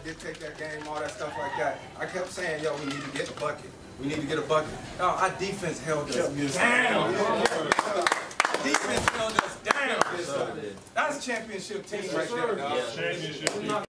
dictate that game, all that stuff like that. I kept saying, yo, we need to get a bucket. We need to get a bucket. No, our defense held us down. Defense held us down. That's a championship team right there. Championship.